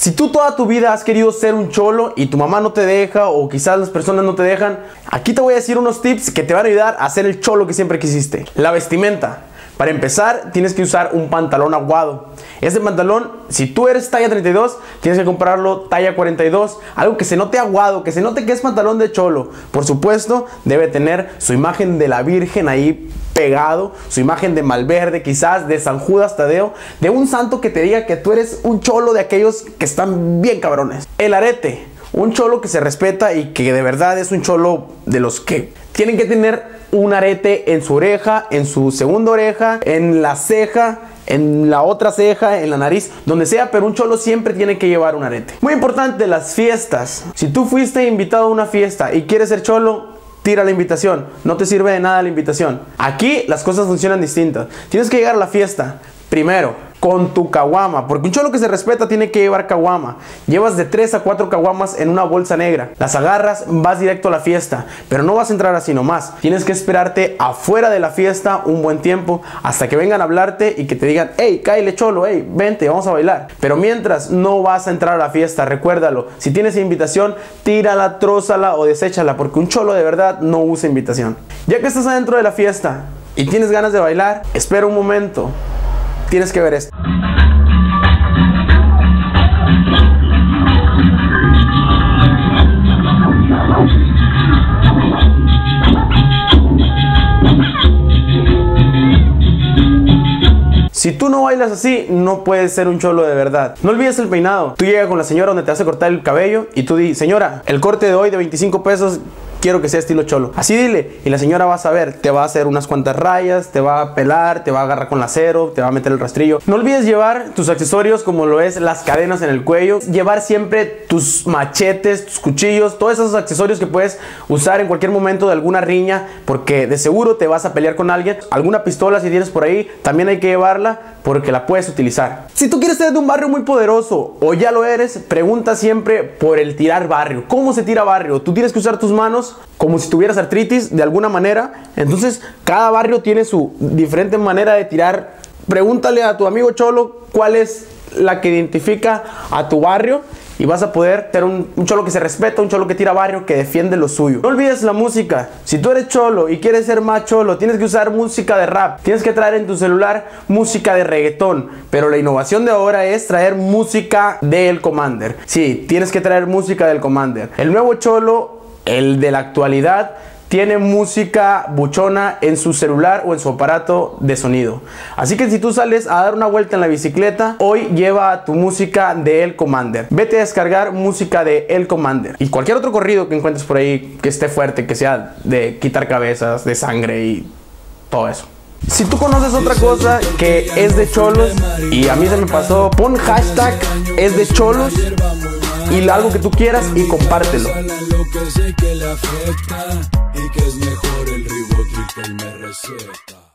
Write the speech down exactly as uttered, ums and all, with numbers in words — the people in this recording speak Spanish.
Si tú toda tu vida has querido ser un cholo y tu mamá no te deja o quizás las personas no te dejan, aquí te voy a decir unos tips que te van a ayudar a ser el cholo que siempre quisiste. La vestimenta. Para empezar, tienes que usar un pantalón aguado. Ese pantalón, si tú eres talla treinta y dos, tienes que comprarlo talla cuarenta y dos. Algo que se note aguado, que se note que es pantalón de cholo. Por supuesto, debe tener su imagen de la Virgen ahí pegado, su imagen de Malverde, quizás de San Judas Tadeo, de un santo que te diga que tú eres un cholo de aquellos que están bien cabrones. El arete. Un cholo que se respeta y que de verdad es un cholo de los que tienen que tener un arete en su oreja, en su segunda oreja, en la ceja, en la otra ceja, en la nariz, donde sea, pero un cholo siempre tiene que llevar un arete. Muy importante, las fiestas. Si tú fuiste invitado a una fiesta y quieres ser cholo, tira la invitación. No te sirve de nada la invitación. Aquí las cosas funcionan distintas. Tienes que llegar a la fiesta primero con tu caguama, porque un cholo que se respeta tiene que llevar caguama. Llevas de tres a cuatro caguamas en una bolsa negra. Las agarras, vas directo a la fiesta, pero no vas a entrar así nomás. Tienes que esperarte afuera de la fiesta un buen tiempo hasta que vengan a hablarte y que te digan: hey, cáele cholo, hey, vente, vamos a bailar. Pero mientras no vas a entrar a la fiesta, recuérdalo. Si tienes invitación, tírala, trózala o deséchala, porque un cholo de verdad no usa invitación. Ya que estás adentro de la fiesta y tienes ganas de bailar, espera un momento. Tienes que ver esto. Si tú no bailas así, no puedes ser un cholo de verdad. No olvides el peinado. Tú llegas con la señora donde te vas a cortar el cabello y tú di: señora, el corte de hoy de veinticinco pesos, quiero que sea estilo cholo. Así dile, y la señora va a saber, te va a hacer unas cuantas rayas, te va a pelar, te va a agarrar con lacero, te va a meter el rastrillo. No olvides llevar tus accesorios, como lo es las cadenas en el cuello. Llevar siempre tus machetes, tus cuchillos, todos esos accesorios que puedes usar en cualquier momento de alguna riña, porque de seguro te vas a pelear con alguien. Alguna pistola, si tienes por ahí, también hay que llevarla, porque la puedes utilizar. Si tú quieres ser de un barrio muy poderoso o ya lo eres, pregunta siempre por el tirar barrio. ¿Cómo se tira barrio? Tú tienes que usar tus manos como si tuvieras artritis de alguna manera. Entonces cada barrio tiene su diferente manera de tirar. Pregúntale a tu amigo cholo cuál es la que identifica a tu barrio y vas a poder tener un, un cholo que se respeta, un cholo que tira barrio, que defiende lo suyo. No olvides la música. Si tú eres cholo y quieres ser más cholo, tienes que usar música de rap. Tienes que traer en tu celular música de reggaetón. Pero la innovación de ahora es traer música del Commander. Sí, tienes que traer música del Commander. El nuevo cholo, el de la actualidad, tiene música buchona en su celular o en su aparato de sonido. Así que si tú sales a dar una vuelta en la bicicleta, hoy lleva tu música de El Commander. Vete a descargar música de El Commander. Y cualquier otro corrido que encuentres por ahí que esté fuerte, que sea de quitar cabezas, de sangre y todo eso. Si tú conoces otra cosa que es de cholos y a mí se me pasó, pon hashtag es de cholos y algo que tú quieras y compártelo. Y que es mejor el Ribotril que el me receta.